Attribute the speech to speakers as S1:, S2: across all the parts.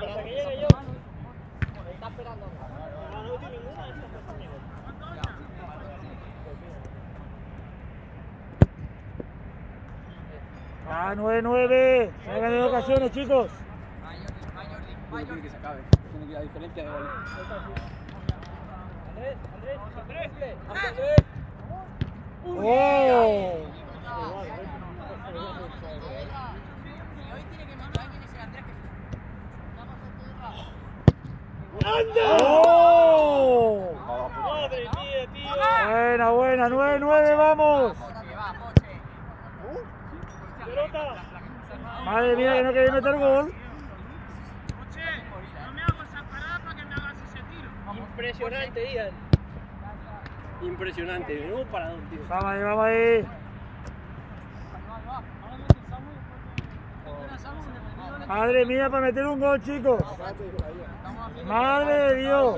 S1: Hasta que llegue yo. Está esperando. No tiene ninguna.
S2: Ah, 9-9. Se han ganado ocasiones, chicos.
S3: Tiene que se acabe. Tiene que ir a diferencia de goles.
S1: Andrés.
S2: ¡Oh! ¡Oh!
S1: Madre mía, tío.
S2: Buena, buena. 9-9, vamos.
S1: Pelota.
S2: Madre mía, que no queréis meter gol.
S1: Impresionante, Ian. Impresionante, menudo parador, tío.
S2: Vamos ahí, vamos ahí. Madre mía, para meter un gol, chicos. Madre de Dios.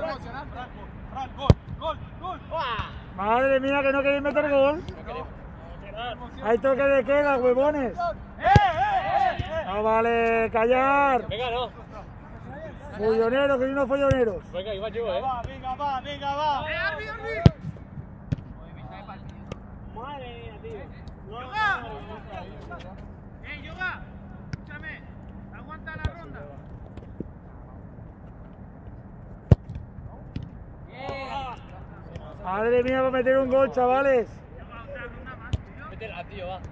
S2: Madre mía, que no queréis meter gol. Hay toque de queda, huevones. No vale, callar.
S1: Venga, no.
S2: Folloneros, que hay unos folloneros.
S1: Venga, igual yo,
S4: Venga, va.
S1: Madre mía, tío.
S4: Yoga, escúchame, aguanta la ronda.
S2: Madre mía, para meter un gol, chavales.
S1: Métela, tío, va.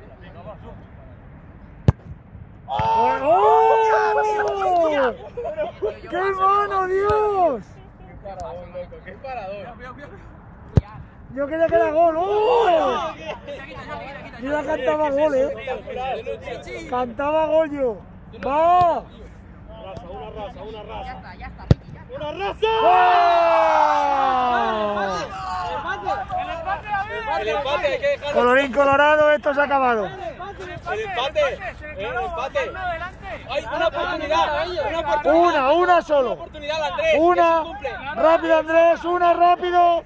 S2: ¡Oh! ¡Qué mano, Dios!
S1: Qué parador.
S2: Yo quería que era gol. ¡Oh! Yo ya cantaba gol, Cantaba gol yo. ¡Va!
S1: Una raza.
S4: ¡Una raza!
S2: ¡Oh!
S1: El empate, hay que dejarlo.
S2: Colorín colorado, esto se ha acabado.
S1: El empate. Hay una oportunidad.
S2: Una solo.
S1: Oportunidad, Andrés.
S2: Una.
S1: Que se cumple.
S2: Rápido, Andrés, una rápido.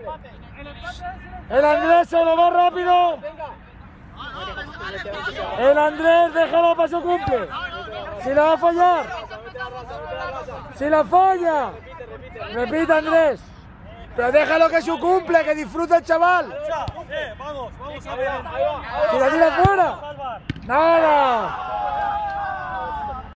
S2: El Andrés se lo va rápido. El Andrés, déjalo para su cumple. Si la va a fallar. Si la falla. Repite, Andrés. Pero déjalo que su cumple, que disfrute el chaval.
S4: Vamos a ver.
S2: Si la tira fuera. Nada.